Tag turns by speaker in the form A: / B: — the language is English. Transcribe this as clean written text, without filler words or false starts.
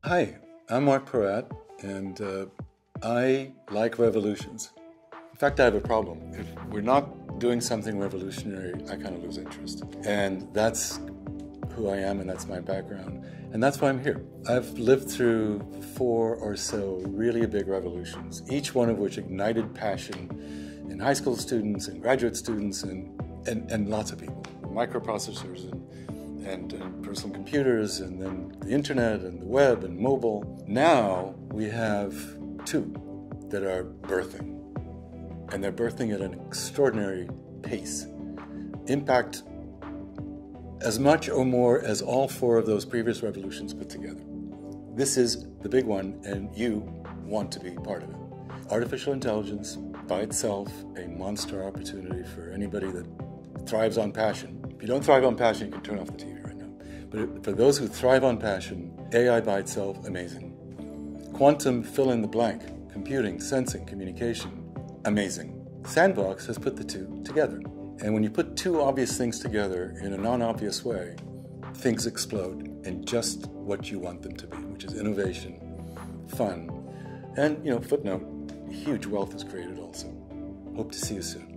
A: Hi, I'm Marc Porat, and I like revolutions. In fact, I have a problem. If we're not doing something revolutionary, I kind of lose interest. And that's who I am, and that's my background, and that's why I'm here. I've lived through 4 or so really big revolutions, each one of which ignited passion in high school students and graduate students and lots of people. Microprocessors and personal computers, and then the internet and the web and mobile. Now we have 2 that are birthing, and they're birthing at an extraordinary pace. Impact as much or more as all 4 of those previous revolutions put together. This is the big one, and you want to be part of it. Artificial intelligence, by itself, a monster opportunity for anybody that thrives on passion. If you don't thrive on passion, you can turn off the TV right now. But for those who thrive on passion, AI by itself, amazing. Quantum fill-in-the-blank, computing, sensing, communication, amazing. Sandbox has put the 2 together. And when you put 2 obvious things together in a non-obvious way, things explode in just what you want them to be, which is innovation, fun, and, footnote, huge wealth is created also. Hope to see you soon.